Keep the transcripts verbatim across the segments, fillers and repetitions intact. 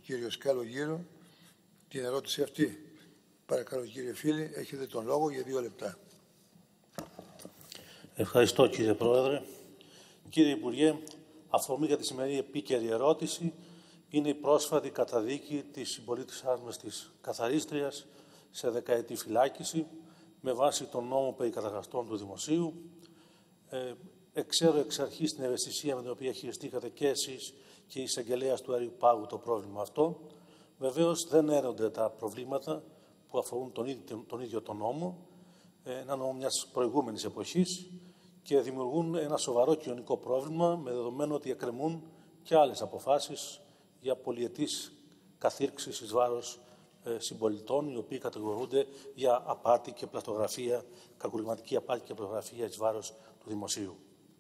κύριος Καλογύρου την ερώτηση αυτή. Παρακαλώ, κύριε φίλε, έχετε τον λόγο για δύο λεπτά. Ευχαριστώ, κύριε Πρόεδρε. Κύριε Υπουργέ, αφορμή για τη σημερινή επίκαιρη ερώτηση είναι η πρόσφατη καταδίκη της συμπολίτησάς μας της καθαρίστριας σε δεκαετή φυλάκιση με βάση τον νόμο περί καταχραστών του Δημοσίου. Ε, εξέρω εξ αρχής την ευαισθησία με την οποία χειριστήκατε και εσείς και η εισαγγελέας του Αρείου Πάγου το πρόβλημα αυτό. Βεβαίως δεν έρονται τα προβλήματα που αφορούν τον ίδιο τον, ίδιο τον νόμο, ένα νόμο μιας προηγούμενης εποχής, και δημιουργούν ένα σοβαρό κοινωνικό πρόβλημα, με δεδομένο ότι εκκρεμούν και άλλες αποφάσεις για πολυετής καθήρξεις εις βάρος ε, συμπολιτών, οι οποίοι κατηγορούνται για απάτη και πλαστογραφία, κακουργηματική απάτη και πλαστογραφία εις βάρος του Δημοσίου.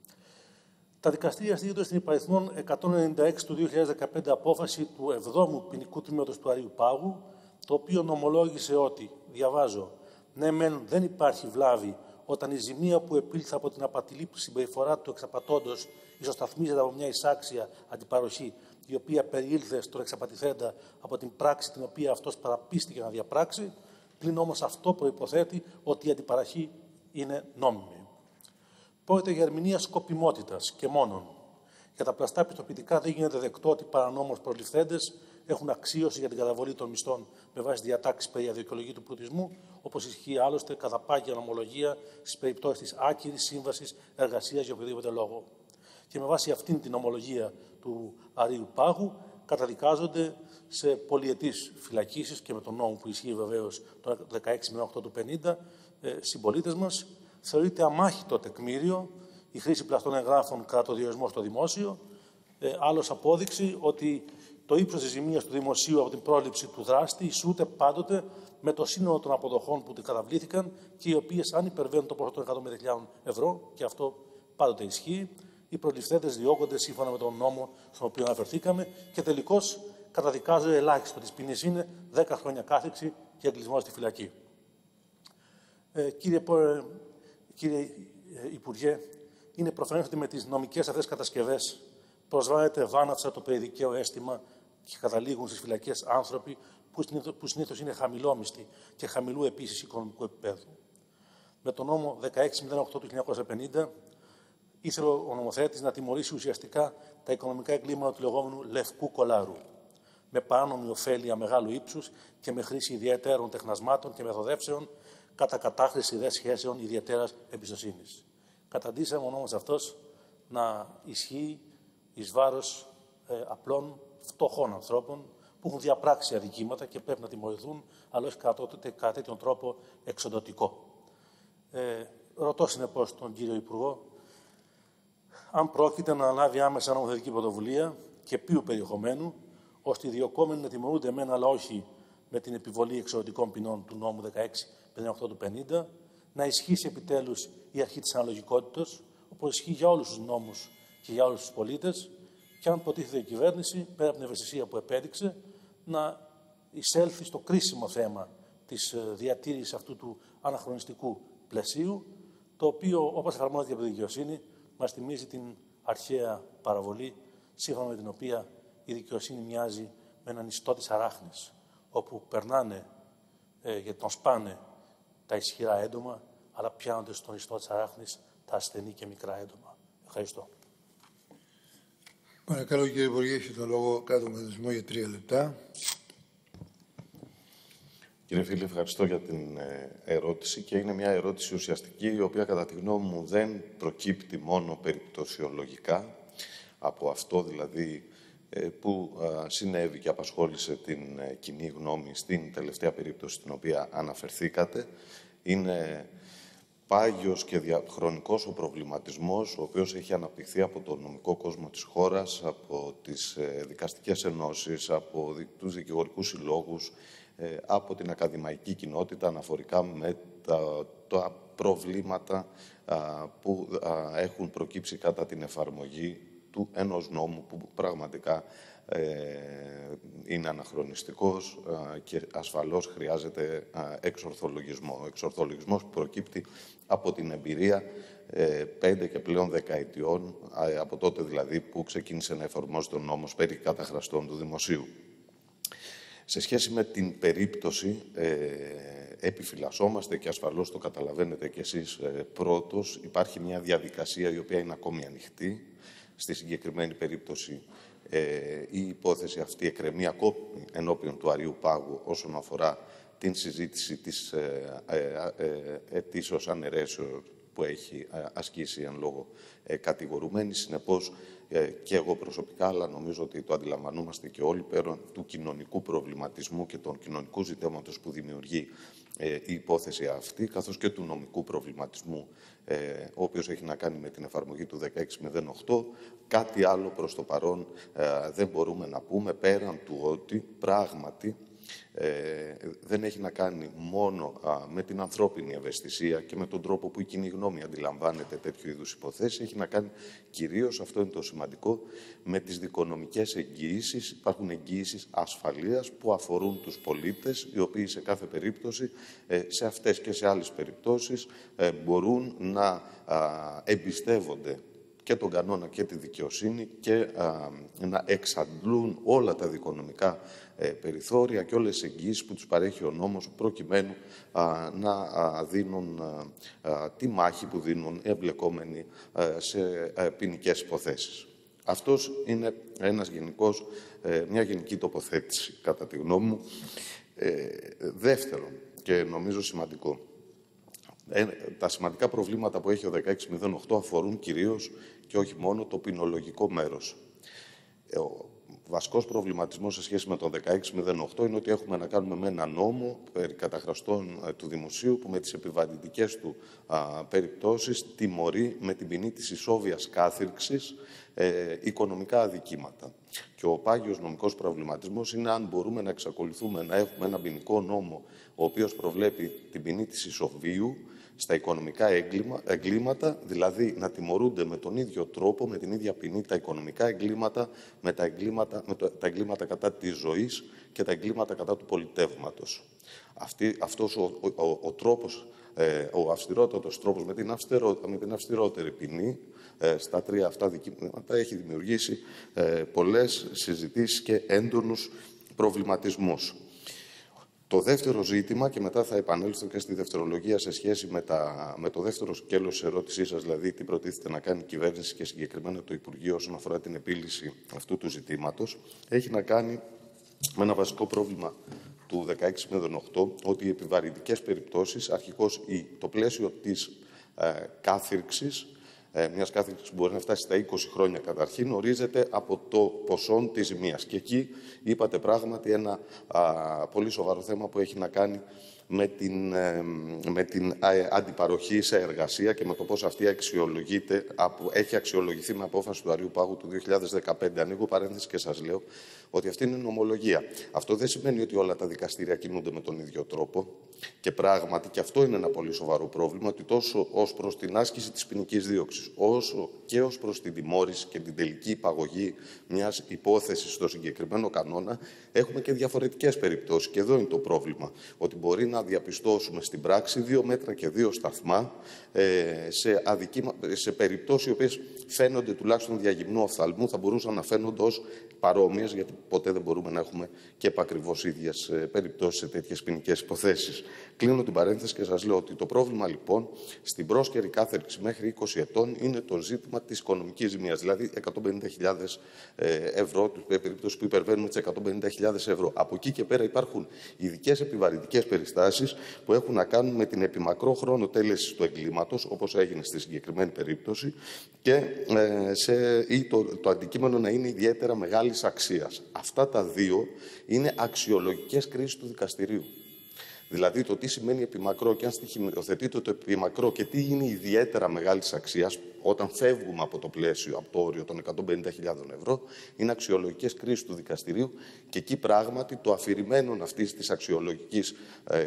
Τα δικαστήρια στηρίζονται στην υπαριθμόν εκατόν ενενήντα έξι του δύο χιλιάδες δεκαπέντε απόφαση του εβδόμου ποινικού τμήματος του Αρείου Πάγου, το οποίο νομολόγησε ότι, διαβάζω, ναι μεν δεν υπάρχει βλάβη όταν η ζημία που επήλθε από την απατηλή συμπεριφορά του εξαπατώντος ισοσταθμίζεται από μια εισάξια αντιπαροχή, η οποία περιήλθε στον εξαπατηθέντα από την πράξη την οποία αυτός παραπίστηκε να διαπράξει, πλην όμως αυτό προϋποθέτει ότι η αντιπαραχή είναι νόμιμη. Πρόκειται για ερμηνεία σκοπιμότητας και μόνον. Για τα πλαστά πιστοποιητικά δεν γίνεται δεκτό ότι παρανόμως προληφθέντες έχουν αξίωση για την καταβολή των μισθών με βάση διατάξεις περί αδικαιολογήτου πλουτισμού, όπως ισχύει άλλωστε κατά πάγια νομολογία στις περιπτώσεις της άκυρης σύμβασης εργασίας για οποιοδήποτε λόγο. Και με βάση αυτήν την νομολογία του Αρείου Πάγου καταδικάζονται σε πολυετής φυλακίσεις και με τον νόμο που ισχύει βεβαίως το δεκαέξι μηδέν οκτώ του πενήντα ε, συμπολίτες μας. Θεωρείται αμάχητο τεκμήριο η χρήση πλαστών εγγράφων κατά το διορισμό στο δημόσιο. Ε, άλλος απόδειξη ότι το ύψος της ζημίας του δημοσίου από την πρόληψη του δράστη ισούται πάντοτε με το σύνολο των αποδοχών που την καταβλήθηκαν και οι οποίες, αν υπερβαίνουν το ποσό των εκατόν χιλιάδων ευρώ, και αυτό πάντοτε ισχύει, οι προληφθέντες διώκονται σύμφωνα με τον νόμο στον οποίο αναφερθήκαμε και τελικώς καταδικάζονται ελάχιστο. Της ποινής είναι δέκα χρόνια κάθριξη και εγκλεισμό στη φυλακή. Ε, κύριε, κύριε Υπουργέ, είναι προφανές ότι με τις νομικές αυτές κατασκευές προσβάλλεται βάναυσα το περιδικαίο αίσθημα και καταλήγουν στις φυλακές άνθρωποι που συνήθως είναι χαμηλόμιστοι και χαμηλού επίσης οικονομικού επίπεδου. Με τον νόμο δεκαέξι μηδέν οκτώ του χίλια εννιακόσια πενήντα ήθελε ο νομοθέτης να τιμωρήσει ουσιαστικά τα οικονομικά εγκλήματα του λεγόμενου λευκού κολάρου, με παράνομη ωφέλεια μεγάλου ύψους και με χρήση ιδιαίτερων τεχνασμάτων και μεθοδεύσεων κατά κατάχρηση δε σχέσεων ιδιαίτερας εμπιστοσύνης. Καταντήσαμε ο νόμος αυτός να ισχύει εις βάρος ε, απλών φτωχών ανθρώπων που έχουν διαπράξει αδικήματα και πρέπει να τιμωρηθούν, αλλά όχι κατά τέτοιον τρόπο εξοντωτικό. Ε, ρωτώ συνεπώς τον κύριο Υπουργό αν πρόκειται να αναλάβει άμεσα νομοθετική πρωτοβουλία και ποιου περιεχομένου, ώστε οι διωκόμενοι να τιμωρούνται μεν, αλλά όχι με την επιβολή εξωτικών ποινών του νόμου δεκαέξι μηδέν οκτώ του πενήντα, να ισχύσει επιτέλους η αρχή της αναλογικότητας, όπως ισχύει για όλους τους νόμους και για όλους τους πολίτες, και αν προτίθεται η κυβέρνηση, πέρα από την ευαισθησία που επέδειξε, να εισέλθει στο κρίσιμο θέμα της διατήρησης αυτού του αναχρονιστικού πλαισίου, το οποίο, όπως εφαρμόζεται από τη δικαιοσύνη, μας θυμίζει την αρχαία παραβολή, σύμφωνα με την οποία η δικαιοσύνη μοιάζει με έναν ιστό της αράχνης, όπου περνάνε ε, και τον σπάνε τα ισχυρά έντομα, αλλά πιάνονται στον ιστό της αράχνης τα ασθενή και μικρά έντομα. Ευχαριστώ. Παρακαλώ, κύριε Υπουργέ, έχετε τον λόγο κάτω τον καθορισμό για τρία λεπτά. Κύριε φίλε, ευχαριστώ για την ερώτηση και είναι μια ερώτηση ουσιαστική, η οποία κατά τη γνώμη μου δεν προκύπτει μόνο περιπτωσιολογικά, από αυτό δηλαδή που συνέβη και απασχόλησε την κοινή γνώμη στην τελευταία περίπτωση στην οποία αναφερθήκατε. Είναι πάγιος και διαχρονικός ο προβληματισμός, ο οποίος έχει αναπτυχθεί από το νομικό κόσμο της χώρας, από τις δικαστικές ενώσεις, από τους δικηγορικούς συλλόγους, από την ακαδημαϊκή κοινότητα αναφορικά με τα, τα προβλήματα α, που α, έχουν προκύψει κατά την εφαρμογή του ενός νόμου που πραγματικά ε, είναι αναχρονιστικός α, και ασφαλώς χρειάζεται α, εξορθολογισμό. Ο εξορθολογισμός που προκύπτει από την εμπειρία ε, πέντε και πλέον δεκαετιών, α, από τότε δηλαδή που ξεκίνησε να εφαρμόζεται ο νόμος περί καταχραστών του δημοσίου. Σε σχέση με την περίπτωση, ε, επιφυλασσόμαστε και ασφαλώς το καταλαβαίνετε κι εσείς ε, πρώτος, υπάρχει μια διαδικασία η οποία είναι ακόμη ανοιχτή. Στη συγκεκριμένη περίπτωση ε, η υπόθεση αυτή εκκρεμεί ακόμη ενώπιον του Αριού Πάγου όσον αφορά την συζήτηση της ε, ε, ε, αιτήσεως αναιρέσεως που έχει ασκήσει εν λόγω ε, κατηγορουμένη. Συνεπώς, ε, και εγώ προσωπικά, αλλά νομίζω ότι το αντιλαμβανόμαστε και όλοι, πέραν του κοινωνικού προβληματισμού και των κοινωνικού ζητήματος που δημιουργεί ε, η υπόθεση αυτή, καθώς και του νομικού προβληματισμού, ε, ο οποίος έχει να κάνει με την εφαρμογή του δεκαέξι μηδέν οκτώ, κάτι άλλο προς το παρόν ε, δεν μπορούμε να πούμε, πέραν του ότι πράγματι Ε, δεν έχει να κάνει μόνο α, με την ανθρώπινη ευαισθησία και με τον τρόπο που η κοινή γνώμη αντιλαμβάνεται τέτοιου είδους υποθέσεις. Έχει να κάνει κυρίως, αυτό είναι το σημαντικό, με τις δικονομικές εγγυήσεις. Υπάρχουν εγγυήσεις ασφαλείας που αφορούν τους πολίτες, οι οποίοι σε κάθε περίπτωση, ε, σε αυτές και σε άλλες περιπτώσεις, ε, μπορούν να α, εμπιστεύονται και τον κανόνα και τη δικαιοσύνη και α, να εξαντλούν όλα τα δικονομικά ε, περιθώρια και όλες τις εγγυήσεις που τους παρέχει ο νόμος προκειμένου α, να α, δίνουν α, α, τη μάχη που δίνουν οι εμπλεκόμενοι α, σε α, ποινικές υποθέσεις. Αυτός είναι ένας γενικός, ε, μια γενική τοποθέτηση, κατά τη γνώμη μου. Ε, δεύτερον, και νομίζω σημαντικό, Ε, τα σημαντικά προβλήματα που έχει ο δεκαέξι μηδέν οκτώ αφορούν κυρίως και όχι μόνο το ποινολογικό μέρος. Ε, ο βασικός προβληματισμός σε σχέση με το δεκαέξι μηδέν οκτώ είναι ότι έχουμε να κάνουμε με ένα νόμο περί καταχραστών ε, του δημοσίου που με τις επιβαρυντικές του α, περιπτώσεις τιμωρεί με την ποινή της ισόβιας κάθυρξης ε, οικονομικά αδικήματα. Και ο πάγιος νομικός προβληματισμός είναι αν μπορούμε να εξακολουθούμε να έχουμε ένα ποινικό νόμο ο οποίος προβλέπει την ποινή της ισοβίου στα οικονομικά εγκλήματα, δηλαδή να τιμωρούνται με τον ίδιο τρόπο, με την ίδια ποινή, τα οικονομικά εγκλήματα, με τα εγκλήματα, με το, τα εγκλήματα κατά της ζωής και τα εγκλήματα κατά του πολιτεύματος. Αυτή, αυτός ο, ο, ο, ο τρόπος, ε, ο αυστηρότατος τρόπος με την, αυστηρό, με την αυστηρότερη ποινή ε, στα τρία αυτά δικήματα έχει δημιουργήσει ε, πολλές συζητήσεις και έντονους προβληματισμούς. Το δεύτερο ζήτημα, και μετά θα επανέλθω και στη δευτερολογία σε σχέση με, τα, με το δεύτερο σκέλος της ερώτησής σας, δηλαδή τι προτίθεται να κάνει η κυβέρνηση και συγκεκριμένα το Υπουργείο όσον αφορά την επίλυση αυτού του ζητήματος, έχει να κάνει με ένα βασικό πρόβλημα του δεκαέξι μηδέν οκτώ, ότι οι επιβαρυντικές περιπτώσεις, αρχικώς το πλαίσιο της ε, κάθυρξης, Ε, μιας κάθυρξης που μπορεί να φτάσει στα είκοσι χρόνια καταρχήν, ορίζεται από το ποσό της ζημίας. Και εκεί είπατε πράγματι ένα α, πολύ σοβαρό θέμα που έχει να κάνει με την, ε, με την ε, αντιπαροχή σε εργασία και με το πώς αυτή αξιολογείται, από, έχει αξιολογηθεί με απόφαση του Αριού Πάγου του δύο χιλιάδες δεκαπέντε. Ανοίγω παρένθεση και σας λέω ότι αυτή είναι νομολογία. Αυτό δεν σημαίνει ότι όλα τα δικαστήρια κινούνται με τον ίδιο τρόπο. Και πράγματι, και αυτό είναι ένα πολύ σοβαρό πρόβλημα, ότι τόσο ως προς την άσκηση της ποινικής δίωξης, όσο και ως προς την τιμώρηση και την τελική υπαγωγή μιας υπόθεσης στο συγκεκριμένο κανόνα, έχουμε και διαφορετικές περιπτώσεις. Και εδώ είναι το πρόβλημα, ότι μπορεί να διαπιστώσουμε στην πράξη δύο μέτρα και δύο σταθμά ε, σε, αδικήμα, σε περιπτώσεις οι οποίες φαίνονται τουλάχιστον διαγυμνού οφθαλμού, θα μπορούσαν να φαίνονται ως παρόμοιες, γιατί ποτέ δεν μπορούμε να έχουμε και επακριβώς ίδιες περιπτώσεις σε τέτοιες ποινικές υποθέσεις. Κλείνω την παρένθεση και σας λέω ότι το πρόβλημα λοιπόν στην πρόσκαιρη κάθερξη μέχρι είκοσι ετών είναι το ζήτημα της οικονομικής ζημίας, δηλαδή εκατόν πενήντα χιλιάδες ευρώ, περίπτωση που υπερβαίνουν τις εκατόν πενήντα χιλιάδες ευρώ. Από εκεί και πέρα υπάρχουν ειδικές επιβαρυντικές περιστάσεις που έχουν να κάνουν με την επιμακρό χρόνο τέλεσης του εγκλήματος, όπως έγινε στη συγκεκριμένη περίπτωση, και ε, σε, ή το, το αντικείμενο να είναι ιδιαίτερα μεγάλης αξίας. Αυτά τα δύο είναι αξιολογικές κρίσεις του δικαστηρίου. Δηλαδή το τι σημαίνει επιμακρό και αν στοιχειοθετείται το επιμακρό και τι είναι ιδιαίτερα μεγάλης αξίας όταν φεύγουμε από το πλαίσιο, από το όριο των εκατόν πενήντα χιλιάδες ευρώ, είναι αξιολογικές κρίσεις του δικαστηρίου και εκεί πράγματι το αφηρημένο αυτής της αξιολογικής, ε,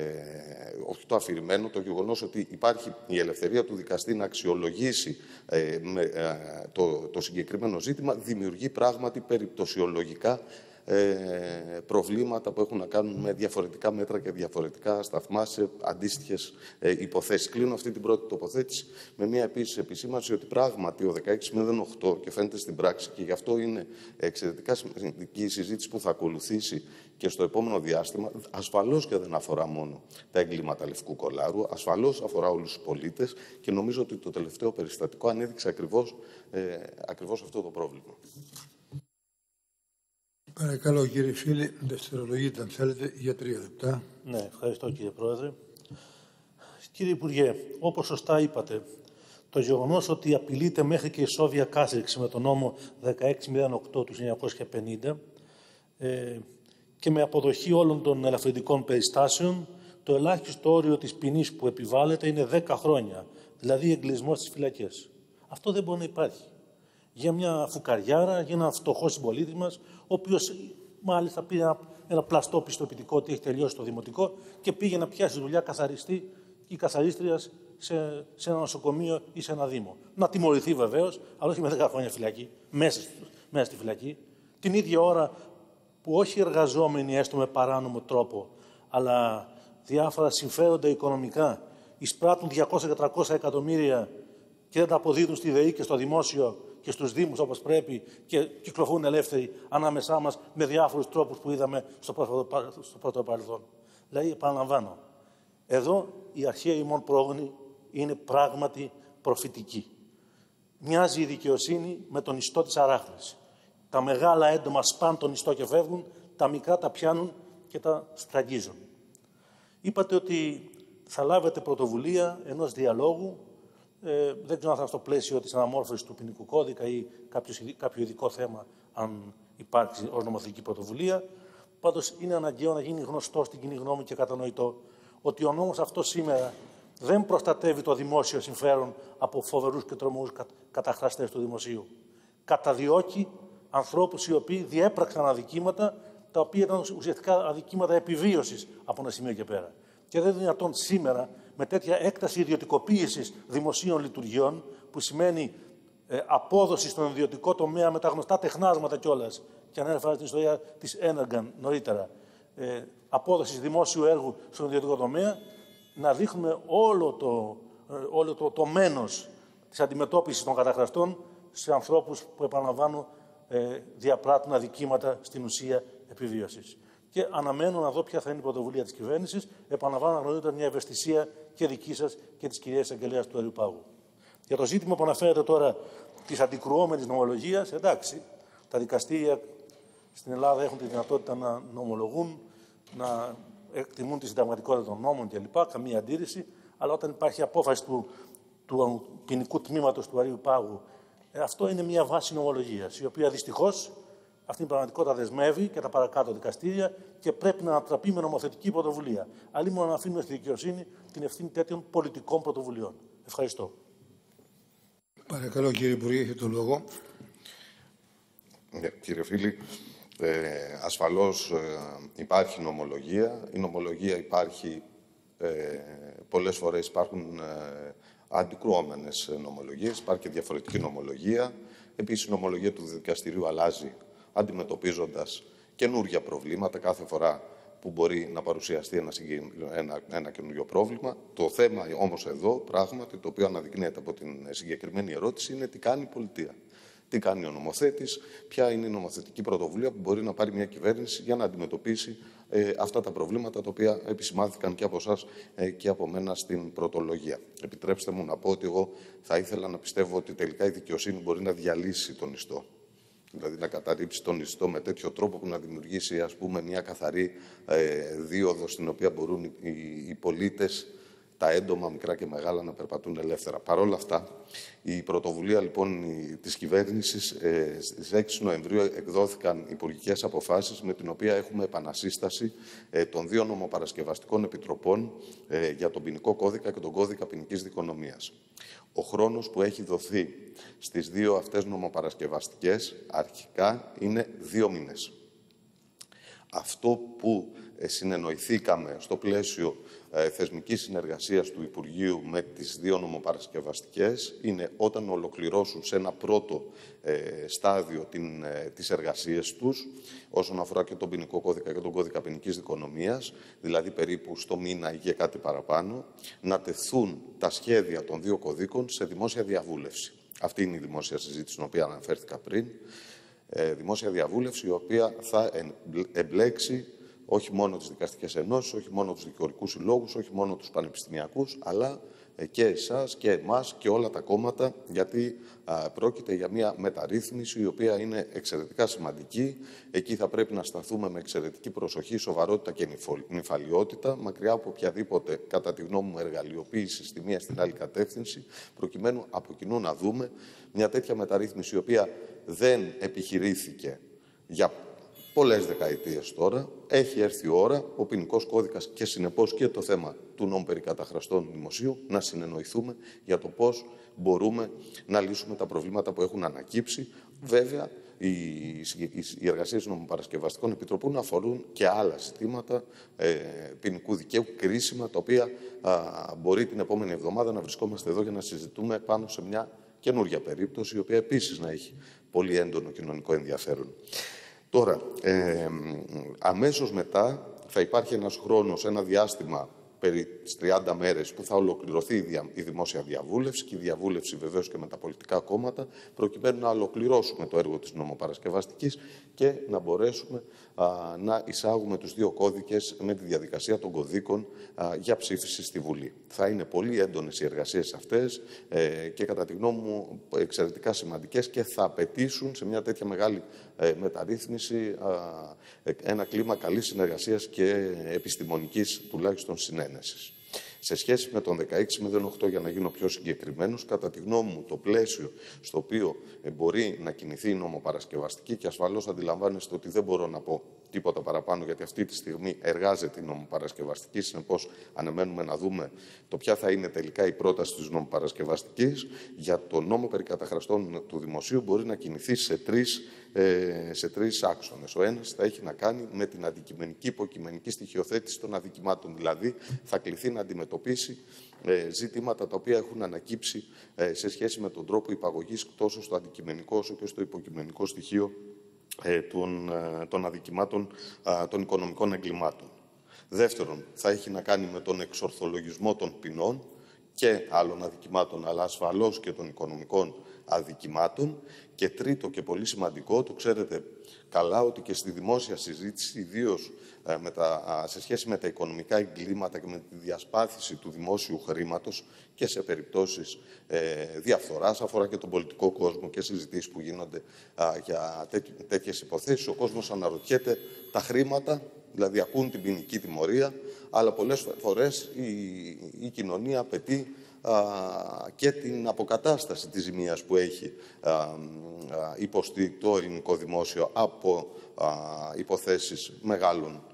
όχι το αφηρημένο, το γεγονός ότι υπάρχει η ελευθερία του δικαστή να αξιολογήσει ε, με, ε, το, το συγκεκριμένο ζήτημα, δημιουργεί πράγματι περιπτωσιολογικά ε, προβλήματα που έχουν να κάνουν με διαφορετικά μέτρα και διαφορετικά σταθμά σε αντίστοιχες ε, υποθέσεις. Κλείνω αυτή την πρώτη τοποθέτηση με μια επίσης επισήμανση ότι πράγματι ο δεκαέξι μηδέν οκτώ και φαίνεται στην πράξη, και γι' αυτό είναι εξαιρετικά σημαντική η συζήτηση που θα ακολουθήσει και στο επόμενο διάστημα, ασφαλώς και δεν αφορά μόνο τα εγκλήματα λευκού κολάρου, ασφαλώς αφορά όλους τους πολίτες, και νομίζω ότι το τελευταίο περιστατικό ανέδειξε ακριβώς, ε, ακριβώς αυτό το πρόβλημα. Παρακαλώ, κύριε φίλε, δευτερολογείτε αν θέλετε για τρία λεπτά. Ναι, ευχαριστώ κύριε Πρόεδρε. Κύριε Υπουργέ, όπως σωστά είπατε, το γεγονός ότι απειλείται μέχρι και η ισόβια κάθριξη με τον νόμο δεκαέξι μηδέν οκτώ του χίλια εννιακόσια πενήντα ε, και με αποδοχή όλων των ελαφρυντικών περιστάσεων, το ελάχιστο όριο της ποινής που επιβάλλεται είναι δέκα χρόνια, δηλαδή εγκλεισμός στις φυλακές. Αυτό δεν μπορεί να υπάρχει. Για μια φουκαριάρα, για έναν φτωχό συμπολίτη μας, ο οποίος μάλιστα πήρε ένα, ένα πλαστό πιστοποιητικό ότι έχει τελειώσει το δημοτικό και πήγε να πιάσει δουλειά καθαριστή ή καθαρίστριας σε, σε ένα νοσοκομείο ή σε ένα δήμο. Να τιμωρηθεί βεβαίως, αλλά όχι με δέκα χρόνια φυλακή, μέσα, μέσα στη φυλακή, την ίδια ώρα που όχι εργαζόμενοι έστω με παράνομο τρόπο, αλλά διάφορα συμφέροντα οικονομικά εισπράττουν διακόσια και τριακόσια εκατομμύρια και δεν τα αποδίδουν στη ΔΕΗ και στο δημόσιο και στους δήμους όπως πρέπει και κυκλοφορούν ελεύθεροι ανάμεσά μας με διάφορους τρόπους που είδαμε στο πρώτο, στο πρώτο παρελθόν. Δηλαδή, επαναλαμβάνω, εδώ η αρχαία ημών πρόγονη είναι πράγματι προφητική. Μοιάζει η δικαιοσύνη με τον ιστό της αράχνης. Τα μεγάλα έντομα σπάν τον ιστό και φεύγουν, τα μικρά τα πιάνουν και τα στραγγίζουν. Είπατε ότι θα λάβετε πρωτοβουλία ενός διαλόγου. Ε, δεν ξέρω αν θα στο πλαίσιο της αναμόρφωσης του ποινικού κώδικα ή κάποιο, κάποιο ειδικό θέμα, αν υπάρξει ως νομοθετική πρωτοβουλία. Πάντως είναι αναγκαίο να γίνει γνωστό στην κοινή γνώμη και κατανοητό ότι ο νόμος αυτός σήμερα δεν προστατεύει το δημόσιο συμφέρον από φοβερούς και τρομερούς καταχραστές του δημοσίου. Καταδιώκει ανθρώπους οι οποίοι διέπραξαν αδικήματα, τα οποία ήταν ουσιαστικά αδικήματα επιβίωσης από ένα σημείο και πέρα. Και δεν είναι δυνατόν σήμερα, με τέτοια έκταση ιδιωτικοποίησης δημοσίων λειτουργιών, που σημαίνει ε, απόδοση στον ιδιωτικό τομέα με τα γνωστά τεχνάσματα κιόλας, και ανέφερα την ιστορία της Energan νωρίτερα, ε, απόδοση δημόσιου έργου στον ιδιωτικό τομέα, να δείχνουμε όλο το, ε, όλο το, το μένος της αντιμετώπισης των καταχραστών σε ανθρώπους που, επαναλαμβάνω, ε, διαπράττουν αδικήματα στην ουσία επιβίωσης. Και αναμένω να δω ποια θα είναι η πρωτοβουλία της κυβέρνησης. Επαναλαμβάνω, να γνωρίζετε μια ευαισθησία και δική σας και της κυρίας Εισαγγελέας του Αριού Πάγου. Για το ζήτημα που αναφέρεται τώρα της αντικρουόμενης νομολογίας, εντάξει, τα δικαστήρια στην Ελλάδα έχουν τη δυνατότητα να νομολογούν, να εκτιμούν τη συνταγματικότητα των νόμων κλπ. Καμία αντίρρηση. Αλλά όταν υπάρχει απόφαση του, του ποινικού τμήματος του Αριού Πάγου, ε, αυτό είναι μια βάση νομολογίας, η οποία δυστυχώς αυτή την πραγματικότητα δεσμεύει και τα παρακάτω δικαστήρια και πρέπει να ανατραπεί με νομοθετική πρωτοβουλία. Αλλήμον να αφήνουμε στη δικαιοσύνη την ευθύνη τέτοιων πολιτικών πρωτοβουλειών. Ευχαριστώ. Παρακαλώ, κύριε Υπουργέ, έχετε το λόγο. Ναι, κύριε Φίλη, ε, ασφαλώς ε, υπάρχει νομολογία. Η νομολογία υπάρχει, ε, πολλές φορές υπάρχουν ε, αντικρουόμενες νομολογίες, υπάρχει και διαφορετική νομολογία. Επίσης, η νομολογία του δικαστηρίου αλλάζει αντιμετωπίζοντας καινούργια προβλήματα κάθε φορά που μπορεί να παρουσιαστεί ένα, ένα, ένα καινούριο πρόβλημα. Το θέμα όμως εδώ, πράγματι, το οποίο αναδεικνύεται από την συγκεκριμένη ερώτηση, είναι τι κάνει η πολιτεία. Τι κάνει ο νομοθέτης, ποια είναι η νομοθετική πρωτοβουλία που μπορεί να πάρει μια κυβέρνηση για να αντιμετωπίσει ε, αυτά τα προβλήματα τα οποία επισημάνθηκαν και από εσάς ε, και από μένα στην πρωτολογία. Επιτρέψτε μου να πω ότι εγώ θα ήθελα να πιστεύω ότι τελικά η δικαιοσύνη μπορεί να διαλύσει τον ιστό. Δηλαδή να καταρρύψει τον ιστό με τέτοιο τρόπο που να δημιουργήσει, ας πούμε, μια καθαρή ε, δίωδο στην οποία μπορούν οι, οι, οι πολίτες, τα έντομα, μικρά και μεγάλα, να περπατούν ελεύθερα. Παρ' όλα αυτά, η πρωτοβουλία λοιπόν της κυβέρνησης ε, στις έξι Νοεμβρίου εκδόθηκαν υπουργικές αποφάσεις με την οποία έχουμε επανασύσταση ε, των δύο νομοπαρασκευαστικών επιτροπών ε, για τον ποινικό κώδικα και τον κώδικα ποινικής δικονομίας. Ο χρόνος που έχει δοθεί στις δύο αυτές νομοπαρασκευαστικές αρχικά είναι δύο μήνες. Αυτό που συνεννοηθήκαμε στο πλαίσιο θεσμικής συνεργασίας του Υπουργείου με τις δύο νομοπαρασκευαστικές είναι όταν ολοκληρώσουν σε ένα πρώτο στάδιο την, τις εργασίες τους όσον αφορά και τον ποινικό κώδικα και τον κώδικα ποινικής δικονομίας, δηλαδή περίπου στο μήνα ή και κάτι παραπάνω, να τεθούν τα σχέδια των δύο κωδίκων σε δημόσια διαβούλευση. Αυτή είναι η δημόσια συζήτηση στην οποία αναφέρθηκα πριν. Ε, δημόσια διαβούλευση η οποία θα εμπλέξει όχι μόνο τις δικαστικές ενώσεις, όχι μόνο τους δικηγορικούς συλλόγους, όχι μόνο τους πανεπιστημιακούς, αλλά και εσάς και εμάς και όλα τα κόμματα, γιατί α, πρόκειται για μια μεταρρύθμιση η οποία είναι εξαιρετικά σημαντική. Εκεί θα πρέπει να σταθούμε με εξαιρετική προσοχή, σοβαρότητα και νυφαλιότητα, μακριά από οποιαδήποτε, κατά τη γνώμη μου, εργαλειοποίηση στη μία στην άλλη κατεύθυνση, προκειμένου από κοινού να δούμε μια τέτοια μεταρρύθμιση η οποία δεν επιχειρήθηκε για πολλές δεκαετίες τώρα, έχει έρθει η ώρα ο ποινικός κώδικας και συνεπώς και το θέμα του νόμου περί καταχραστών δημοσίου να συνεννοηθούμε για το πώς μπορούμε να λύσουμε τα προβλήματα που έχουν ανακύψει. Βέβαια, οι, οι εργασίες των νομοπαρασκευαστικών επιτροπών αφορούν και άλλα ζητήματα ε, ποινικού δικαίου κρίσιμα, τα οποία α, μπορεί την επόμενη εβδομάδα να βρισκόμαστε εδώ για να συζητούμε πάνω σε μια καινούργια περίπτωση, η οποία επίσης να έχει πολύ έντονο κοινωνικό ενδιαφέρον. Τώρα, ε, αμέσως μετά θα υπάρχει ένας χρόνος, ένα διάστημα περί τις τριάντα μέρες που θα ολοκληρωθεί η, δια, η δημόσια διαβούλευση και η διαβούλευση βεβαίως και με τα πολιτικά κόμματα, προκειμένου να ολοκληρώσουμε το έργο της νομοπαρασκευαστικής και να μπορέσουμε α, να εισάγουμε τους δύο κώδικες με τη διαδικασία των κωδίκων α, για ψήφιση στη Βουλή. Θα είναι πολύ έντονες οι εργασίες αυτές ε, και κατά τη γνώμη μου εξαιρετικά σημαντικές και θα απαιτήσουν σε μια τέτοια μεγάλη ε, μεταρρύθμιση α, ένα κλίμα καλής συνεργασίας και επιστημονικής τουλάχιστον συνένεσης. Σε σχέση με τον δεκαέξι μηδέν οκτώ, για να γίνω πιο συγκεκριμένος, κατά τη γνώμη μου, το πλαίσιο στο οποίο μπορεί να κινηθεί η νομοπαρασκευαστική, και ασφαλώς αντιλαμβάνεστε ότι δεν μπορώ να πω τίποτα παραπάνω, γιατί αυτή τη στιγμή εργάζεται η νομοπαρασκευαστική. Συνεπώς, αναμένουμε να δούμε το ποια θα είναι τελικά η πρόταση της νομοπαρασκευαστικής. Για το νόμο περί καταχραστών του δημοσίου μπορεί να κινηθεί σε τρεις, ε, σε τρεις άξονες. Ο ένας θα έχει να κάνει με την αντικειμενική υποκειμενική στοιχειοθέτηση των αδικημάτων. Δηλαδή, θα κληθεί να αντιμετωπίσει ε, ζητήματα τα οποία έχουν ανακύψει ε, σε σχέση με τον τρόπο υπαγωγής τόσο στο αντικειμενικό όσο και στο υποκειμενικό στοιχείο Των, των αδικημάτων των οικονομικών εγκλημάτων. Δεύτερον, θα έχει να κάνει με τον εξορθολογισμό των ποινών και άλλων αδικημάτων, αλλά ασφαλώς και των οικονομικών αδικημάτων. Και τρίτο και πολύ σημαντικό, το ξέρετε καλά ότι και στη δημόσια συζήτηση, ιδίως σε σχέση με τα οικονομικά εγκλήματα και με τη διασπάθηση του δημόσιου χρήματος και σε περιπτώσεις ε, διαφθοράς, αφορά και τον πολιτικό κόσμο και συζητήσεις που γίνονται α, για τέ, τέτοιες υποθέσεις. Ο κόσμος αναρωτιέται τα χρήματα, δηλαδή ακούν την ποινική τιμωρία, αλλά πολλές φορές η, η κοινωνία απαιτεί α, και την αποκατάσταση της ζημίας που έχει α, α, υποστεί το ελληνικό δημόσιο από α, υποθέσεις μεγάλων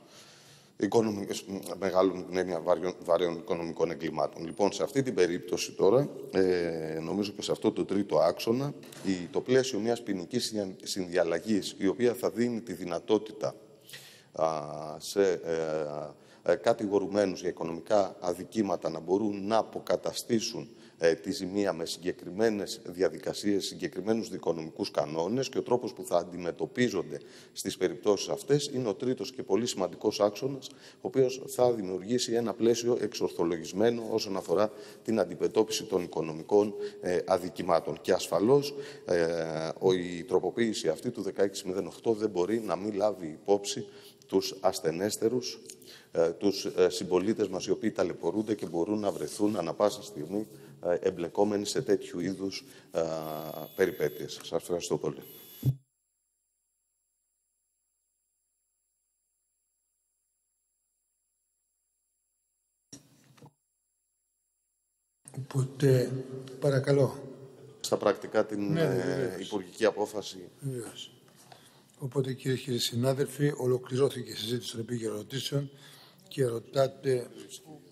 μεγάλων βαρέων οικονομικών εγκλημάτων. Λοιπόν, σε αυτή την περίπτωση τώρα, ε, νομίζω και σε αυτό το τρίτο άξονα, η, το πλαίσιο μιας ποινικής συνδιαλλαγής, η οποία θα δίνει τη δυνατότητα α, σε ε, ε, κατηγορουμένους για οικονομικά αδικήματα να μπορούν να αποκαταστήσουν ε, τη ζημία με συγκεκριμένες διαδικασίες, συγκεκριμένους δικονομικούς κανόνες, και ο τρόπος που θα αντιμετωπίζονται στις περιπτώσεις αυτές είναι ο τρίτος και πολύ σημαντικός άξονας, ο οποίος θα δημιουργήσει ένα πλαίσιο εξορθολογισμένο όσον αφορά την αντιμετώπιση των οικονομικών ε, αδικημάτων. Και ασφαλώς ε, η τροποποίηση αυτή του δεκαέξι μηδέν οκτώ δεν μπορεί να μην λάβει υπόψη τους ασθενέστερους, τους συμπολίτες μας οι οποίοι ταλαιπωρούνται και μπορούν να βρεθούν ανα πάσα στιγμή εμπλεκόμενοι σε τέτοιου είδους περιπέτειες. Σας ευχαριστώ πολύ. Οπότε, παρακαλώ. Στα πρακτικά την ναι, ε, υπουργική απόφαση. Βεβαίως. Οπότε, κυρίες και κύριοι συνάδελφοι, ολοκληρώθηκε η συζήτηση των επίκαιρων ερωτήσεων και ρωτάτε